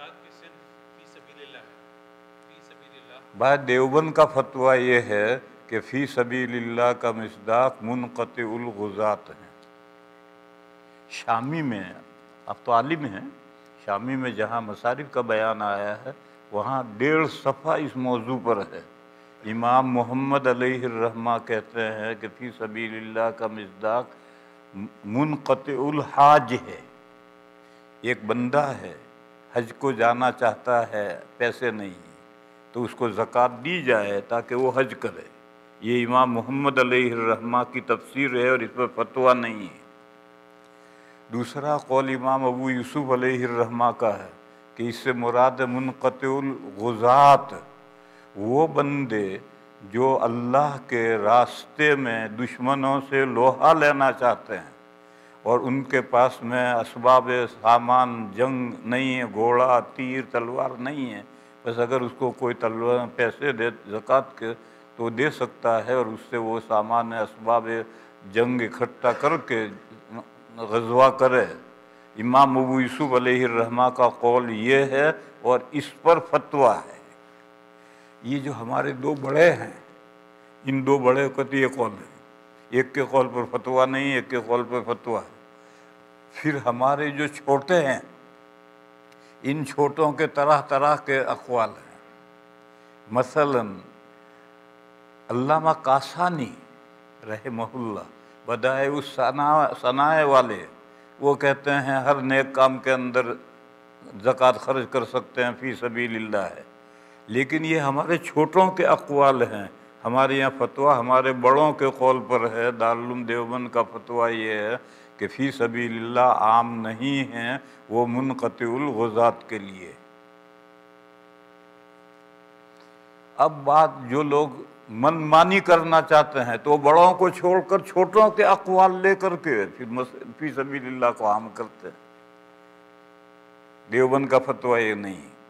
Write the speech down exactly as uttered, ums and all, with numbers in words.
بھائی دیوبند کا فتویٰ یہ ہے کہ فی سبیل اللہ کا مصداق منقطع الغزات ہے۔ شامی میں، اب تو عالم ہیں، شامی میں جہاں مصارف کا بیان آیا ہے وہاں ڈیڑھ صفحہ اس موضوع پر ہے۔ امام محمد علیہ الرحمہ کہتے ہیں کہ فی سبیل اللہ کا مصداق منقطع الحاج ہے۔ ایک بندہ ہے، حج کو جانا چاہتا ہے، پیسے نہیں تو اس کو زکوٰۃ دی جائے تاکہ وہ حج کرے۔ یہ امام محمد علیہ الرحمہ کی تفسیر ہے اور اس پر فتویٰ نہیں ہے۔ دوسرا قول امام ابو یوسف علیہ الرحمہ کا ہے کہ اس سے مراد منقطع الغزات، وہ بندے جو اللہ کے راستے میں دشمنوں سے لوہا لینا چاہتے ہیں اور ان کے پاس میں اسباب سامان جنگ نہیں ہے، گھوڑا، تیر، تلوار نہیں ہے، بس اگر اس کو کوئی تلوار پیسے دے زکوٰۃ کے تو دے سکتا ہے اور اس سے وہ سامان اسباب جنگ اکٹھا کر کے غزوہ کرے۔ امام ابو یوسف علیہ الرحمہ کا قول یہ ہے اور اس پر فتویٰ ہے۔ یہ جو ہمارے دو بڑے ہیں، ان دو بڑے کا تو یہ قول ہے، ایک کے قول پر فتویٰ نہیں، ایک کے قول پر فتویٰ ہے۔ پھر ہمارے جو چھوٹے ہیں، ان چھوٹوں کے طرح طرح کے اقوال ہیں۔ مثلا علامہ کاسانی رحمہ اللہ بدائع الصنائع والے، وہ کہتے ہیں ہر نیک کام کے اندر زکوٰۃ خرچ کر سکتے ہیں، فی سبیل اللہ ہے۔ لیکن یہ ہمارے چھوٹوں کے اقوال ہیں، ہمارے یہاں فتویٰ ہمارے بڑوں کے قول پر ہے۔ دارالعلوم دیوبند کا فتویٰ یہ ہے کہ فی سبیل اللہ عام نہیں ہیں، وہ منقطع الغزات کے لیے۔ اب بات جو لوگ من مانی کرنا چاہتے ہیں تو بڑوں کو چھوڑ کر چھوٹوں کے اقوال لے کر کے پھر فی سبیل اللہ کو عام کرتے ہیں۔ دیوبند کا فتویٰ یہ نہیں۔